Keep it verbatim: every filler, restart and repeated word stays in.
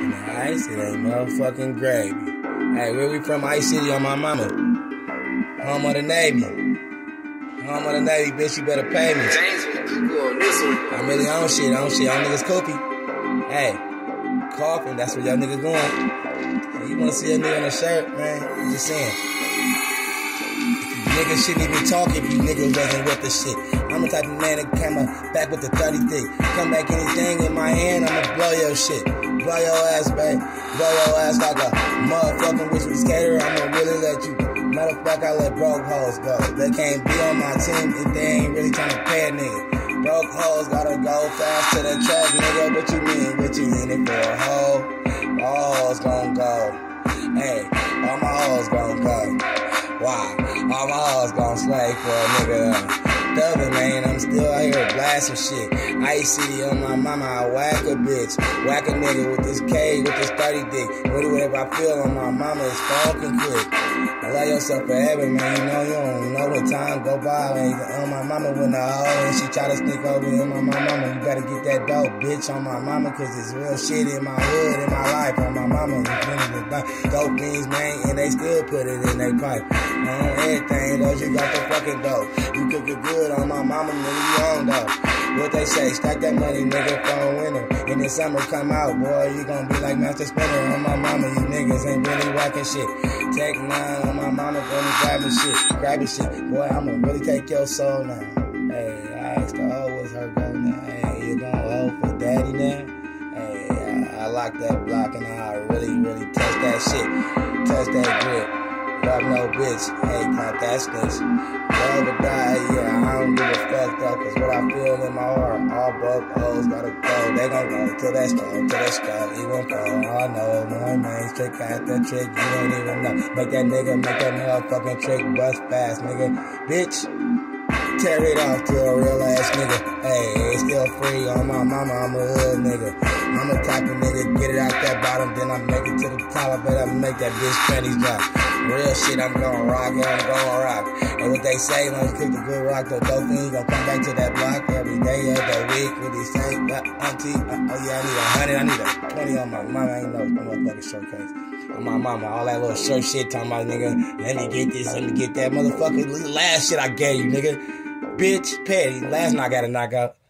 man. Ice City ain't motherfucking gravy. Hey, where we from? Ice City on my mama. Home of the Navy. Home of the Navy, bitch, you better pay me. I'm really on shit, on shit, on niggas cookie. Hey, coughing, that's where y'all niggas going. Hey, you wanna see a nigga on a shirt, man? I'm just saying. Niggas shouldn't even talk if you niggas wasn't with the shit. I'm the type of man that came back with the thirty thick. Come back anything in my hand, I'ma blow your shit. Blow your ass, babe. Blow your ass like a motherfucking whistle skater. I'ma really let you. Matter of fact, I let broke hoes go. They can't be on my team if they ain't really trying to pay a nigga. Broke hoes gotta go fast to the track, nigga. What you mean? What you in it for a hoe? All hoes gon' go. Hey, all my hoes gon' go. Why? All my hoes gon' slay for a nigga. Thuggin', man, I'm still out here blasting shit. Ice City on my mama, I whack a bitch. Whack a nigga with this K, with this thirty dick. Do whatever I feel on my mama, it's fucking quick. Allow yourself forever, man. You know you don't know when time go by. Man. On my mama when the hoe and she try to sneak over in my mama. You better get that dope, bitch, on my mama, cause it's real shit in my hood, in my life. On my mama, you the dope beans, man, and they still put it in their pipe. On everything, though, you got the fucking dope. You cook it good on my mama, nigga, you on though. What they say, stack that money, nigga, for a winter. In the summer, come out, boy, you gon' be like Master Splinter. On my mama, you niggas ain't really whacking shit. Take nine on my mama, for me grabbing shit, grabbing shit. Boy, I'ma really take your soul now. Hey, I asked the hoe, what's her go now? Hey, you gon' hold for daddy now? Hey, I, I lock that block and I really, really touch that shit. Touch that grip. Love no bitch, hey, count that snitch. Love or die, yeah, I don't give a fuck though, cause what I feel in my heart, all broke hoes gotta go. They gon' go till that's gone, till that's gone, he won't fall. I know, one man's trick after trick, you don't even know. Make that nigga, make that motherfucking trick bust fast, nigga. Bitch. Tear it off to a real ass nigga. Hey, it's still free on my mama, I'm a hood nigga. I'm the type of nigga, get it out that bottom, then I make it to the top, I bet I make that bitch panties drop. Real shit, I'm gon' rock, yeah, I'm gon' rock. And what they say, when you kick the good rock, the dope thing, you gon' come back to that block every day of the week. What they say, uh, auntie, uh, oh yeah, I need a hundred, I need a twenty on my mama, I ain't no motherfucking showcase. On my mama, all that little short shit talking about, nigga, let me get this, let me get that motherfucker, last shit I gave you, nigga. Bitch, petty, last night I got a knockout.